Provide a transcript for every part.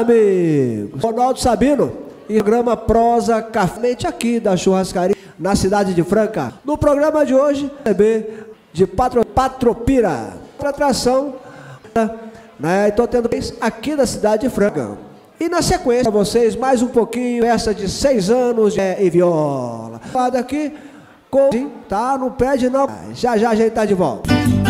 amigos. Ronaldo Sabino e programa Prosa Café aqui da churrascaria na cidade de Franca. No programa de hoje, de Patropira, outra atração, né? Estou tendo aqui da cidade de Franca. E na sequência, para vocês, mais um pouquinho, essa de 6 anos e viola. Aqui, tá? Não pede não. Já a gente tá de volta.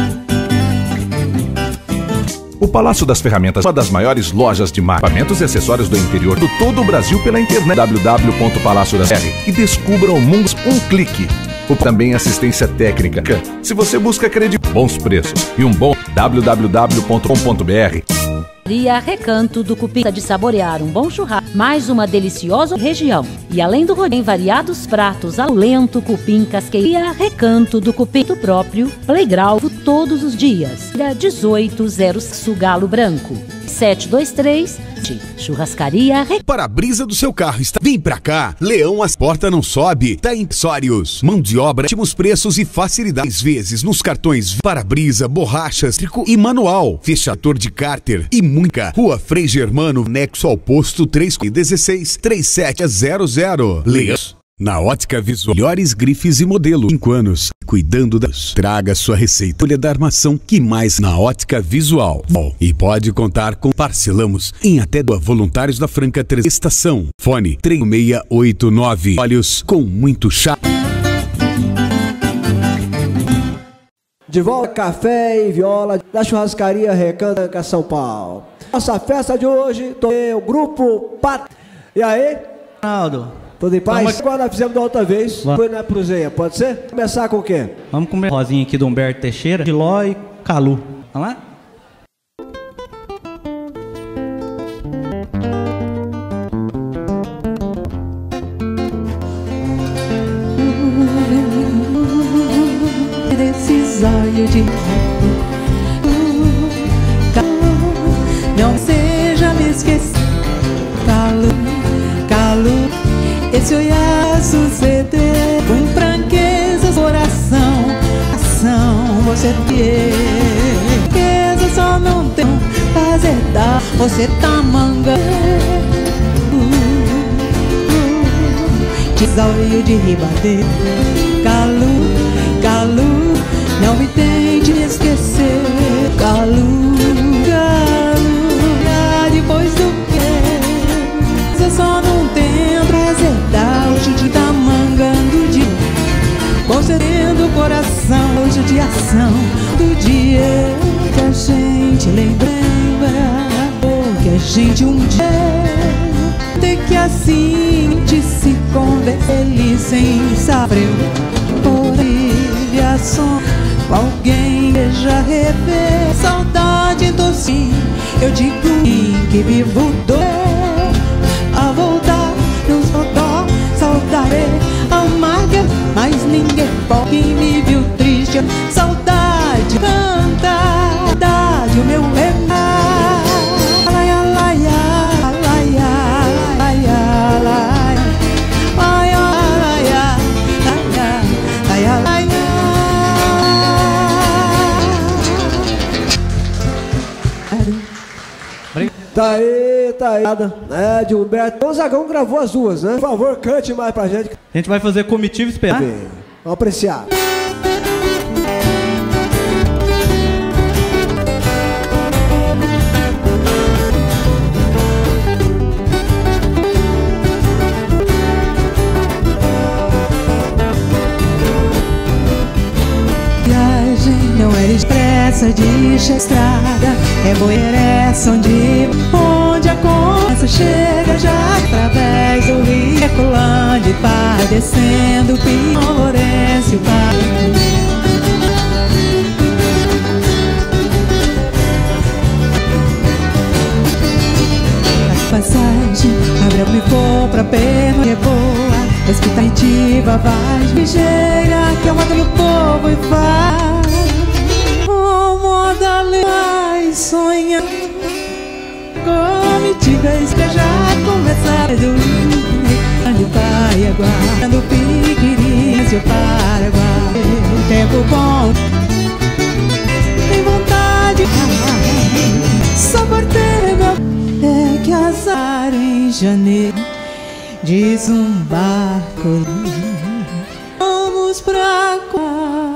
O Palácio das Ferramentas, uma das maiores lojas de equipamentos e acessórios do interior do todo o Brasil pela internet. www.palaciodas.br e descubra o mundo um clique. Também assistência técnica. Se você busca bons preços e um bom www.com.br. Recanto do Cupim de saborear um bom churrasco, mais uma deliciosa região. E além do rodízio, variados pratos ao lento cupim casqueira. Recanto do Cupim do próprio Playground todos os dias. 1800 Galo Branco 723 Churrascaria Para-brisa do seu carro está. Vem pra cá, Leão as portas não sobe. Tá em Acessórios, mão de obra, ótimos preços e facilidades. Vezes nos cartões para-brisa, borrachas, trico e manual. Fechador de cárter e muita. Rua Frei Germano, nexo ao posto 316 3700. Leão. Na Ótica Visual, melhores grifes e modelo. 5 anos, cuidando das. Traga sua receita. Olha da armação que mais na Ótica Visual. E pode contar com parcelamos em até 2 voluntários da Franca 3 Estação. Fone 3689. Olhos com muito chá. De volta, café e viola da churrascaria Recanto, São Paulo. Nossa festa de hoje, o grupo Pat. E aí? Ronaldo. Tudo em paz? Igual nós fizemos da outra vez, foi na Pruzeia, pode ser? Começar com o quê? Vamos comer rosinha aqui do Humberto Teixeira, Giló e Calu. Vamos lá? Desses olhos de não seja me esquecer. Calu, esse olhar suceder com franqueza, coração, ação, você tem riqueza, só não tem fazer dar, você tá manga. Olho de ribadeiro, Calu, não me tente esquecer, Calu, depois do que eu só não tenho prazer dar, hoje de tá mangando de concedendo o coração, hoje de ação do dia que a gente lembra, que a gente um dia tem que assim de se convencer, ele sem saber por aliviação, alguém já rever saudade do sim, eu digo que vivo doer a voltar, nos voltar, saudade amarga, mas ninguém pode, quem me viu triste, saudade canta, saudade o meu lembrar. Tá aí, de Humberto. O Zagão gravou as duas, né? Por favor, cante mais pra gente. A gente vai fazer comitiva e esperar. Vamos apreciar. Viagem não era expressa de estrada, é boeiressa onde a conversa chega já através do rio Ecolândia e vai descendo o Pio Lourenço e a passagem Abreu me for pra pena é boa, expectativa vai ligeira que é uma do povo e faz moda mais sonha comitivas que já começaram do pai aguardando o Piquiris e o Paraguai, tempo bom tem vontade só por ter meu é que as passar em janeiro, diz um barco, vamos pra cá.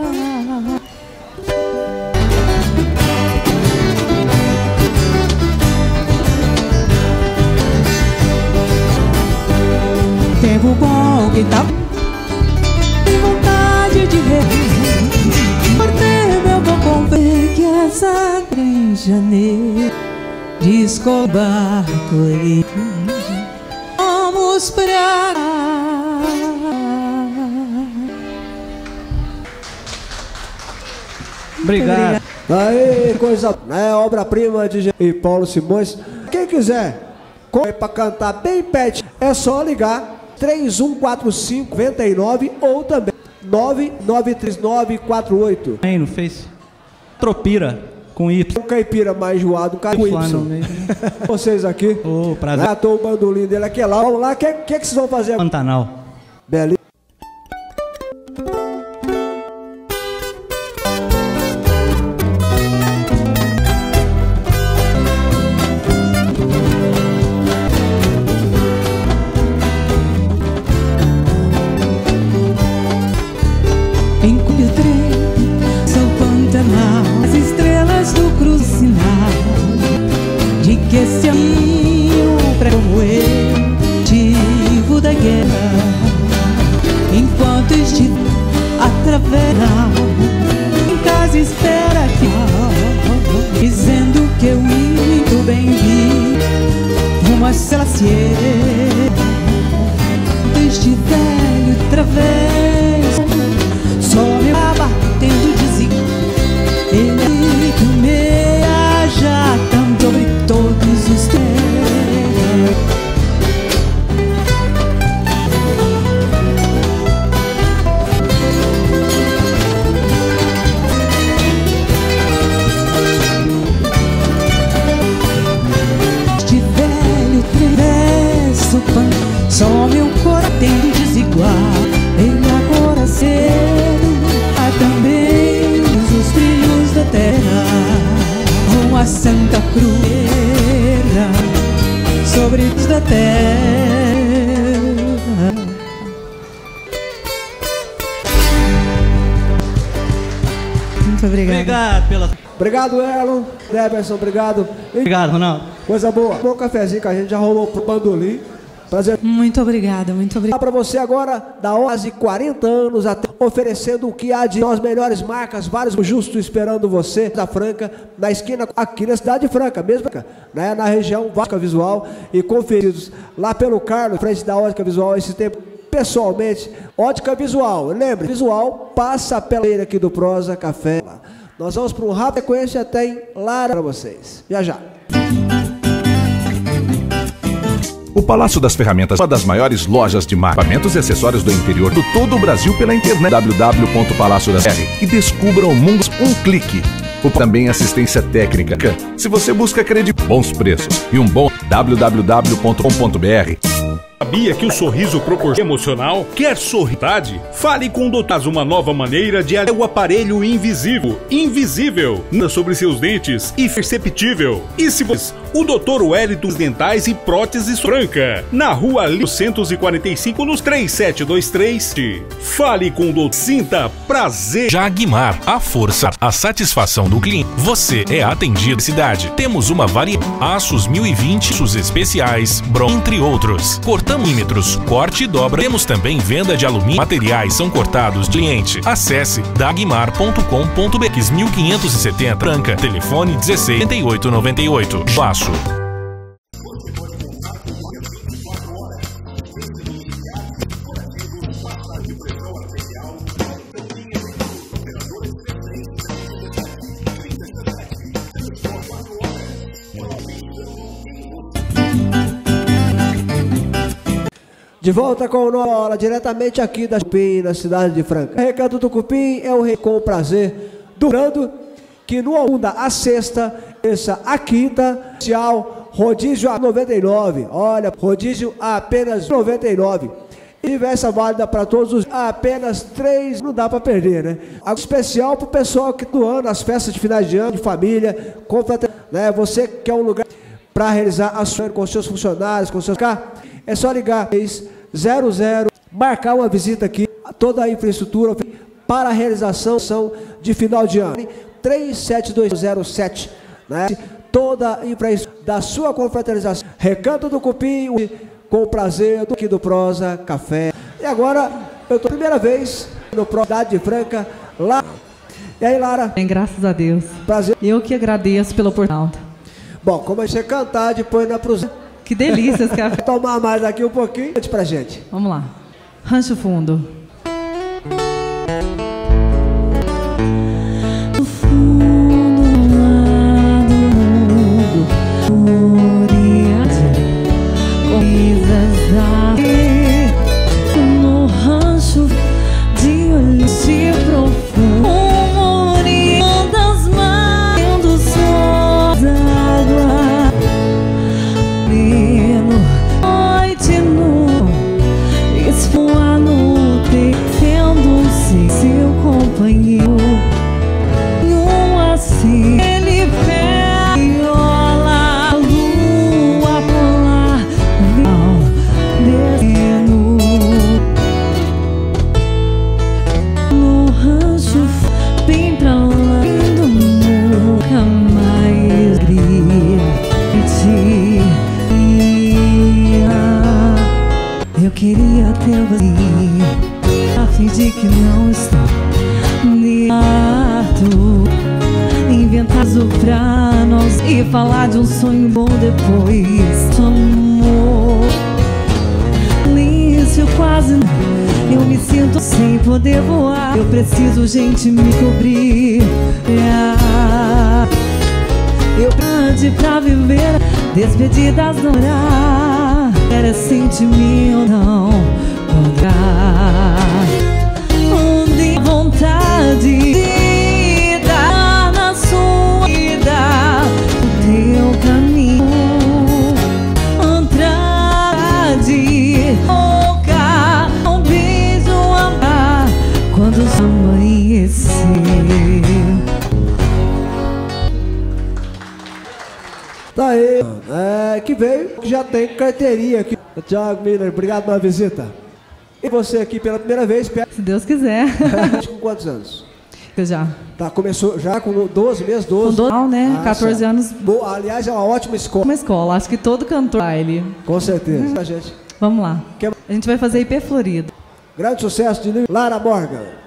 Tempo bom que tá, tem vontade de por ter meu bom convém que essa em janeiro, disco barco e vamos pra cá. Obrigado. Aí, coisa, né? Obra-prima de e Paulo Simões. Quem quiser para cantar bem pet, é só ligar 3145-99 ou também 9933948. Aí no Face. Tropira com Y. Um caipira mais joado, um cara com Y. Vocês aqui. Ô, prazer. Já tô o bandolim dele aqui lá. Vamos lá, o que vocês vão fazer? Pantanal. Beleza. Esse amigo pra como eu, divo da guerra, enquanto estiver atravessar em casa espera aqui, dizendo que eu muito bem vi uma Celacieira. Este velho travesso só me abatendo de zico, ele que meia já tanto sobre todos os tempos. Este velho trevesso pan, só meu coração tendo desigual. Ele agora cedo há também os brilhos da terra, com a Santa Crueira sobre os da terra. Muito obrigado. Obrigado pela... Obrigado, Elon. Deberson, obrigado. Obrigado, Ronaldo. Coisa boa. Bom cafezinho que a gente já rolou pro bandolim. Prazer. Muito obrigada, muito obrigada. Para você agora, da quase 40 anos, até oferecendo o que há de as melhores marcas, vários justos esperando você, da Franca, na esquina, aqui na cidade de Franca, mesmo, né, na região Ótica Visual, e conferidos lá pelo Carlos, frente da Ótica Visual, esse tempo, pessoalmente, Ótica Visual, lembre, visual, passa pela feira aqui do Prosa Café. Nós vamos para um rápido sequência, tem Lara para vocês, já já. O Palácio das Ferramentas, uma das maiores lojas de equipamentos e acessórios do interior do todo o Brasil pela internet www.palaciodas.br e descubra o mundo um clique. Também assistência técnica. Se você busca bons preços e um bom www.com.br. Sabia que o sorriso proporciona emocional? Quer sorridade? Fale com o Doutor. Uma nova maneira de o aparelho invisível. Invisível. Sobre seus dentes e perceptível. E se você... O Dr. Wellington Dentais e Próteses Franca. Na rua 245 nos 3723. Fale com o Doutor. Sinta prazer. Jagmar. A força, a satisfação do cliente. Você é atendido na cidade. Temos uma variedade. Aços 1020, aços especiais, entre outros. Cortamímetros, corte e dobra. Temos também venda de alumínio. Materiais são cortados de cliente. Acesse dagmar.com.br 1570 Franca. Telefone 16 8898. Passo. De volta com o Nola, diretamente aqui da Cupim, na cidade de Franca. O Recanto do Cupim é o com o prazer durando que no segunda a sexta, essa a quinta, especial rodízio a 99. Olha, rodízio a apenas 99. E diversa válida para todos os apenas 3, não dá para perder, né? Algo especial para o pessoal que do ano, as festas de finais de ano, de família, né? Você quer um lugar para realizar ações com seus funcionários, com seus carros, é só ligar 00, marcar uma visita aqui, toda a infraestrutura para a realização de final de ano. 37207, né? Toda a infraestrutura da sua confraternização. Recanto do Cupim, com o prazer aqui do Prosa Café. E agora, eu estou a primeira vez no Prosa de Franca, lá. E aí, Lara? Bem, graças a Deus. Prazer. Eu que agradeço pela oportunidade. Bom, como a gente cantar, depois na prosa. Que delícia esse café. Tomar mais aqui um pouquinho pra gente. Vamos lá. Rancho Fundo. Eu queria ter você, a fingir que não estou ligado, inventar azul pra nós e falar de um sonho bom depois. Amor, silêncio quase não. Eu me sinto sem poder voar. Eu preciso gente me cobrir. Eu grande pra viver, despedidas não irá. Era sentimento não encontrar. Onde vontade de dar na sua vida o teu caminho. Andrade, boca, um beijo amar quando amanhecer. Tá aí, que veio, que já tem carteirinha aqui. Thiago Miller, obrigado pela visita. E você aqui pela primeira vez, se Deus quiser. Com quantos anos? Eu já. Tá, começou já com 12 meses, 12? Com 12, né? 14 anos. Boa, aliás, é uma ótima escola. Uma escola, acho que todo cantor baile. Com certeza. Gente. Vamos lá. A gente vai fazer IP Florido. Grande sucesso de Lara Morgan.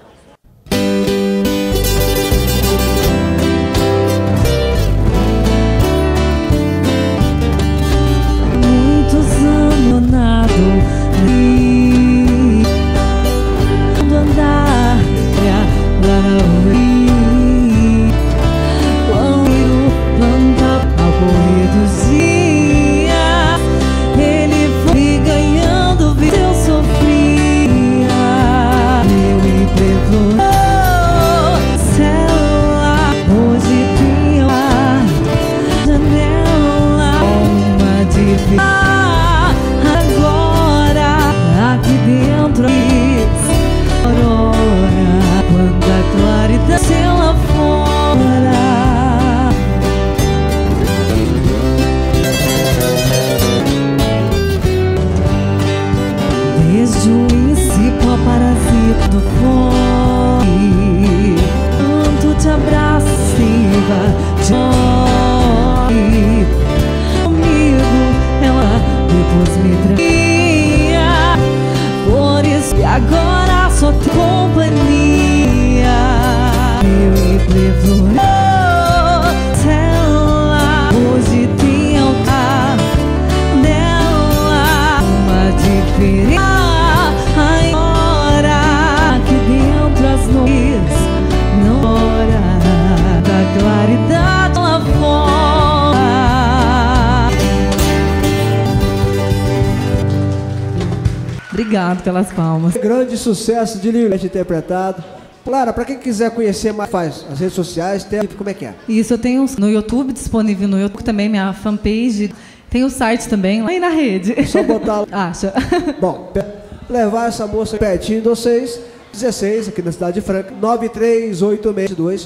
Obrigado pelas palmas. Grande sucesso de Lilith interpretado. Lara, para quem quiser conhecer mais, faz as redes sociais, tem, como é que é? Isso, eu tenho no YouTube, disponível no YouTube também, minha fanpage. Tem o site também, lá e na rede. É só botar lá. Acha. Bom, levar essa moça pertinho de vocês, 16, aqui na cidade de Franca, 93862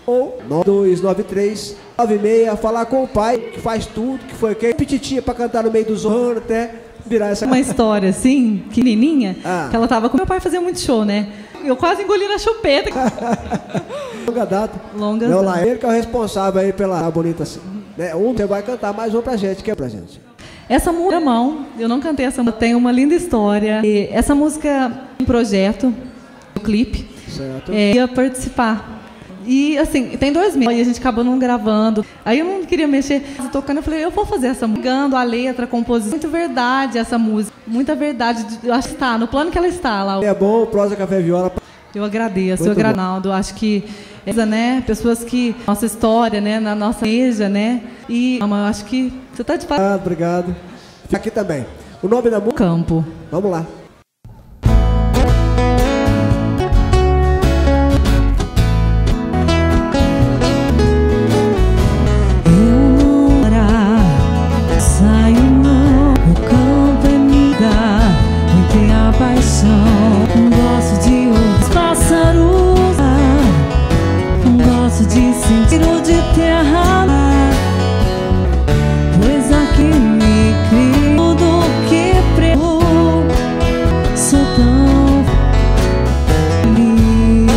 ou 9293-96, falar com o pai, que faz tudo, que foi quem pititinha pra cantar no meio dos anos, até virar essa... Uma história assim, pequenininha, que ela tava com meu pai, fazia muito show, né? Eu quase engoli na chupeta. Longa data. Longa data. Data. Ele que é o responsável aí pela bonita assim. Né? Você vai cantar mais um pra gente, que é pra gente. Essa música, mão, eu não cantei essa música, tem uma linda história. E essa música, um projeto, um clipe, ia participar. E assim, tem 2 meses, e a gente acabou não gravando. Aí eu não queria mexer, tocando, eu falei, eu vou fazer essa música, a letra, a composição. Muito verdade essa música, muita verdade. Eu acho que está no plano que ela está lá. É bom, Prosa Café Viola. Eu agradeço, eu Granaldo. Acho que né, pessoas que nossa história, né, na nossa igreja, né, e eu acho que você está de parabéns. Obrigado. Aqui também. O nome da música? Campo. Vamos lá. Gosto de ouvir os pássaros, gosto de sentir o de terra, pois aqui me crio tudo que prego, sou tão feliz.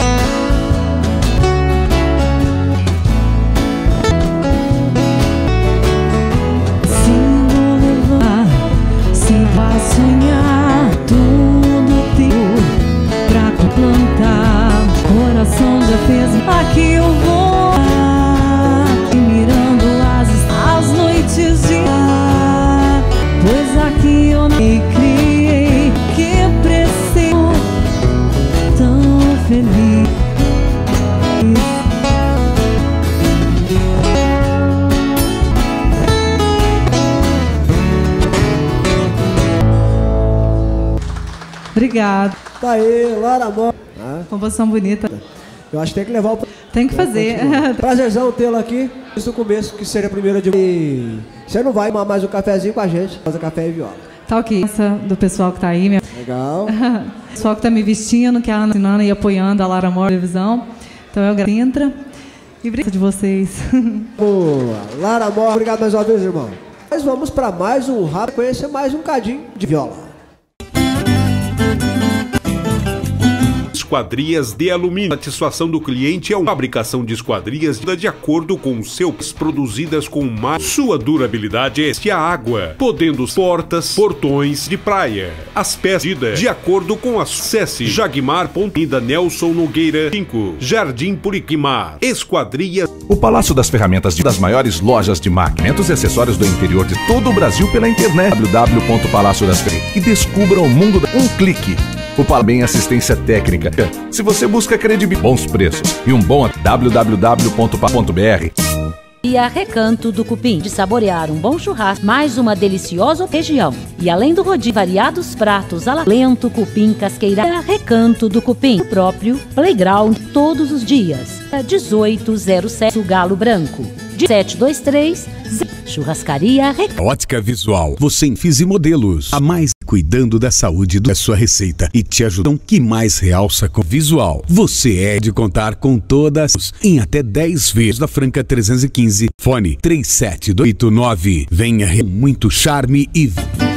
Se vou levar, se vai sonhar, plantar, coração já fez. Aqui eu vou e mirando as noites de ar, pois aqui eu me criei, que preciso tão feliz. Obrigado. Tá aí, Lara Amor. Composição bonita. Eu acho que tem que levar o... Tem que fazer. Prazerzão tê-lo aqui. Desde o começo, que seria a primeira de... E você não vai tomar mais um cafezinho com a gente. Fazer café e viola. Tá ok. Essa do pessoal que tá aí. Legal. O pessoal que tá me vestindo, que é a Ana Sinana e apoiando a Lara Amor na televisão. Então eu agradeço. E obrigado de vocês. Boa. Lara Amor, obrigado mais uma vez, irmão. Mas vamos para mais um rápido, conhecer mais um cadinho de viola. Esquadrias de alumínio. A satisfação do cliente é uma fabricação de esquadrias de acordo com os seus produzidas com mais. Sua durabilidade é a água, podendo portas, portões de praia. As peças de acordo com a Acesse Jagmar. Nelson Nogueira 5, Jardim Puriquimar. Esquadrias. O Palácio das Ferramentas das maiores lojas de máquinas e acessórios do interior de todo o Brasil pela internet. www.palaciodasferramentas e descubra o mundo um clique. O Palbem Assistência Técnica. Se você busca credibilidade, bons preços e um bom www.pa.br. E a Recanto do Cupim, de saborear um bom churrasco, mais uma deliciosa região. E além do rodízio, variados pratos lento, cupim, casqueira, Recanto do Cupim, o próprio playground todos os dias. 1807 Galo Branco, 723 Churrascaria Ótica Visual. Você em Fiz e Modelos. A mais cuidando da saúde da sua receita e te ajudam que mais realça com visual. Você é de contar com todas em até 10 vezes da Franca 315. Fone 37289. Venha muito charme e...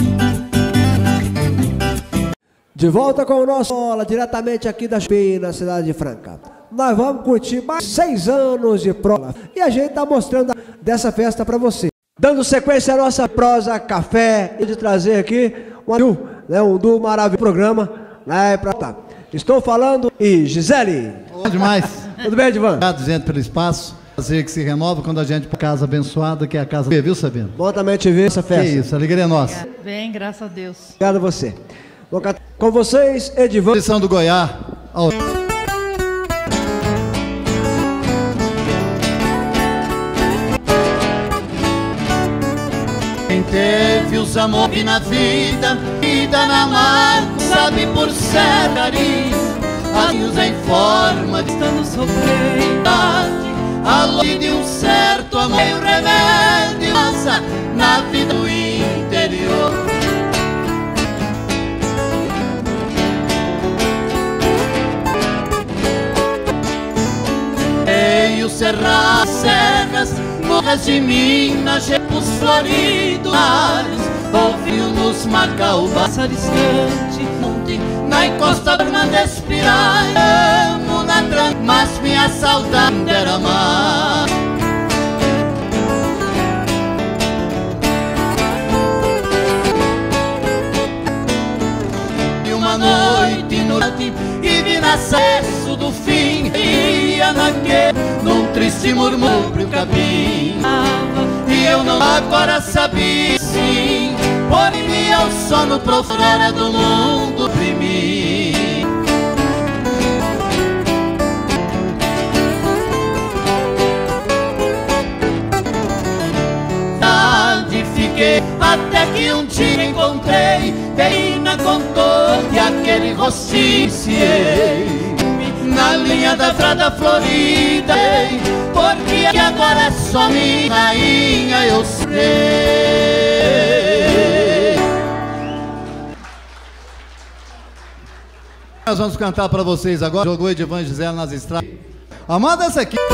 De volta com o nosso bola, diretamente aqui da Chupi, na cidade de Franca. Nós vamos curtir mais 6 anos de prova. E a gente está mostrando dessa festa para você. Dando sequência à nossa prosa café e de trazer aqui um duo maravilhoso programa. Né, Estou falando e Gisele. Bom demais. Tudo bem, Edivan? Obrigado, gente, pelo espaço. Prazer que se renova quando a gente para casa abençoada, que é a casa do viu, Sabino? Bom também te ver essa festa. Que isso, alegria nossa. Bem, graças a Deus. Obrigado a você. Com vocês, Edivan. Lição do Goiás. Quem teve os amores na vida na marca, sabe por ser carinho, alinhos em forma de estando sofrendo, a luz de um certo amor, e o remédio passa na vida do interior. cerrados, serras, morras de Minas, os floridos mares, ouviu-nos Macaúba, distante, na encosta da irmã despirar, amo na tranca, mas minha saudade era mar. E uma noite no e vi nasceço do fim, ia naquele, num triste murmúrio capim, e eu não agora sabia sim, por-me ao sono profundo do mundo oprimido. Tarde fiquei até que um dia encontrei, Peina contou que aquele rostinho na linha da Frada Florida, porque agora é só minha rainha, eu sei. Nós vamos cantar para vocês agora. Jogou Edivan Gisela nas estradas. Amanda, essa aqui.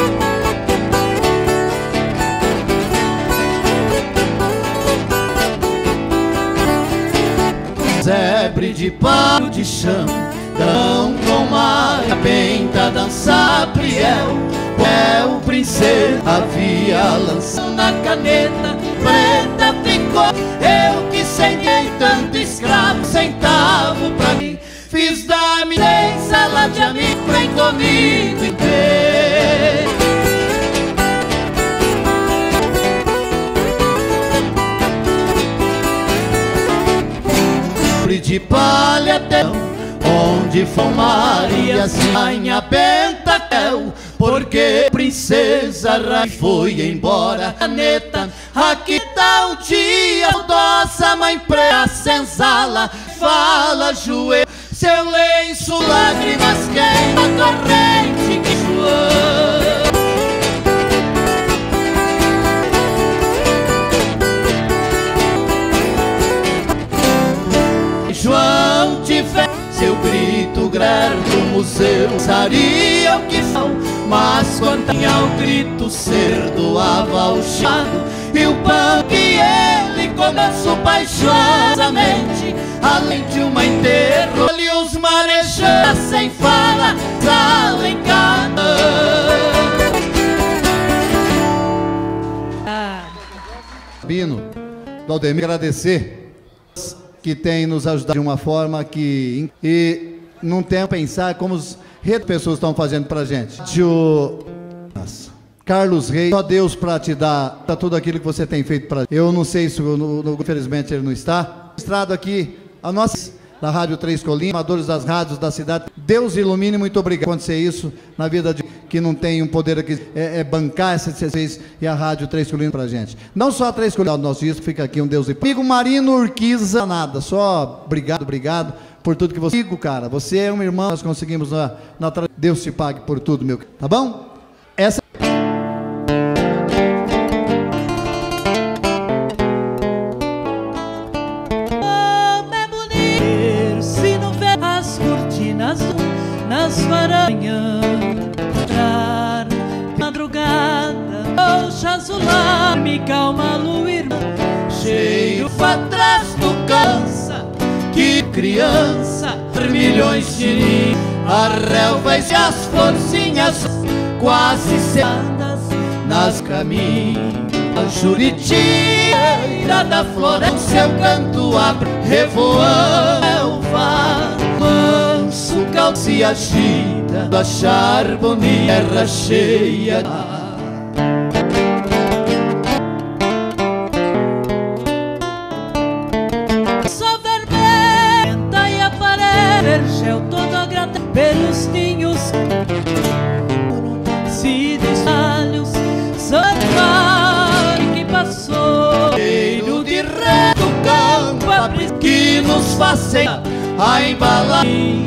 Zebre de pau de chão, dão com mar, a penta dançar priel, o princesa havia lançado na caneta preta ficou, eu que sentei tanto escravo, centavo pra mim, fiz da minha sala de amigo, vem comigo e vem. De palha até onde foi Maria, rainha Pentatel, porque princesa Rainha foi embora. Caneta, aqui tá o dia, saudosa mãe preta senzala, fala joelho, seu lenço, lágrimas queima, corrente que João. João tiver seu grito grande no museu, saria o que são, mas quando tinha o grito ser doava o chado e o pão que ele começou paixosamente, além de uma enterro, e os marejantes sem fala, alencada. Bino, do Aldemir, agradecer que tem nos ajudado de uma forma que... E não tem a pensar como as pessoas estão fazendo pra gente. Carlos Reis, só Deus para te dar tudo aquilo que você tem feito para. Eu não sei se, infelizmente, ele não está. Registrado aqui, a nossa... da Rádio Três Colinas, amadores das rádios da cidade. Deus ilumine, muito obrigado. Acontecer isso na vida de que não tem um poder aqui, bancar essa vocês e a Rádio Três Colinas pra gente. Não só a Três Colinas, nosso disco fica aqui, um Deus e amigo Marino Urquiza, nada, só obrigado por tudo que você... Amigo, cara, você é um irmão, nós conseguimos Deus te pague por tudo, meu, tá bom? Essa... Nas varanhas, madrugada, roxa azular, me calma, lua, irmã, cheio pra trás do cansa, que criança, milhões de a relva e as florzinhas quase seladas nas caminhos, a juritiira da floresta, seu canto abre, revoando manso cal se agita, da charbonia terra cheia. Só verbenta e aparece, vergel todo agrada pelos ninhos, se desvalhos, santuário que passou, cheiro de ré do campo, que nos fazem a embalar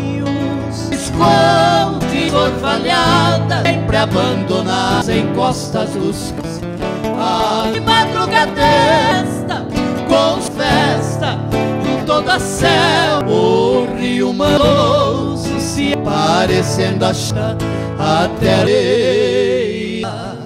esconde orvalhada, sempre abandonadas em costas dos de madrugada com festa em toda a céu, o rio maloso se parecendo a terra areia.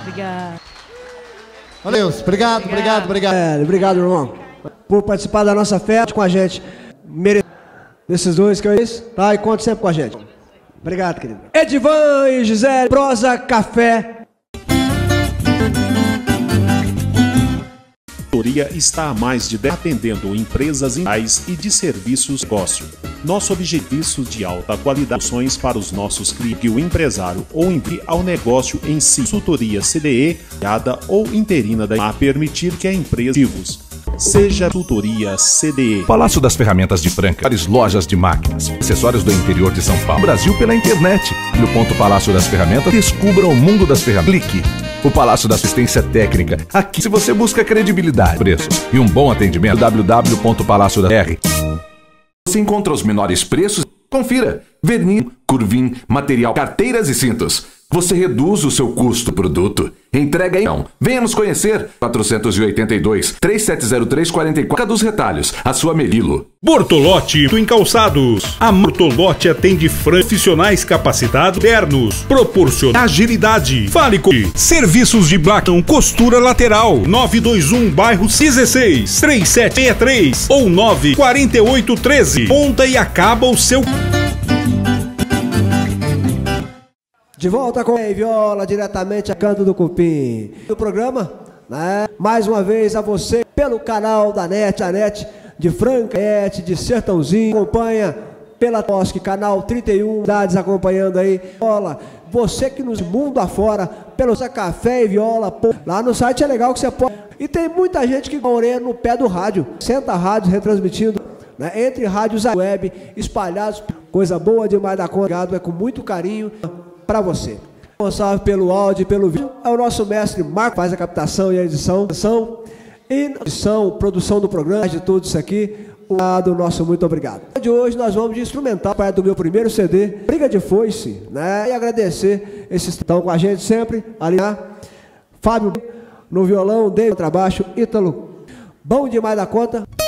Obrigado. Valeu, obrigado. Obrigado, irmão, por participar da nossa festa com a gente. Desses dois que eu disse, tá? E conte sempre com a gente. Obrigado, querido. Edivan e Gisele, Prosa Café. A consultoria está há mais de 10 atendendo empresas individuais e de serviços negócio. Nosso objetivo de alta qualidade soluções para os nossos clientes que o empresário ou envie ao negócio em si. Consultoria CDE, ou interina a permitir que a empresa seja consultoria CDE. Palácio das Ferramentas de Franca, várias lojas de máquinas, acessórios do interior de São Paulo, Brasil pela internet. No Palácio das Ferramentas, descubra o mundo das ferramentas. Clique. O Palácio da Assistência Técnica. Aqui, se você busca credibilidade, preços e um bom atendimento, www.palacio.br. Você encontra os menores preços. Confira. Verniz, curvim, material, carteiras e cintos. Você reduz o seu custo do produto. Entrega aí. Não. Venha nos conhecer. 482-3703-44 dos Retalhos. A sua Melilo. Bortolotti em calçados. A Bortolotti atende profissionais capacitados internos. Proporciona agilidade. Fale com serviços de blacão, costura lateral. 921 bairro 16 3763 ou 94813. Ponta e acaba o seu. De volta com a viola, diretamente a Canto do Cupim. O programa, né? Mais uma vez a você, pelo canal da NET, a NET de Franca, NET de Sertãozinho, acompanha pela Tosque, canal 31, cidades acompanhando aí. Viola, você que nos mundo afora, pelo Café e Viola, lá no site é legal que você pode. E tem muita gente que mora no pé do rádio, 60 rádios retransmitindo, né? Entre rádios web, espalhados, coisa boa demais da conta, é com muito carinho para você. Responsável pelo áudio e pelo vídeo é o nosso mestre Marco, faz a captação e a edição e produção do programa, de tudo isso aqui. O nosso muito obrigado. De hoje nós vamos de instrumental, parte do meu primeiro CD, Briga de Foice, né? E agradecer esses que estão com a gente sempre ali, né? Fábio no violão, David no contrabaixo, Ítalo, bom demais da conta.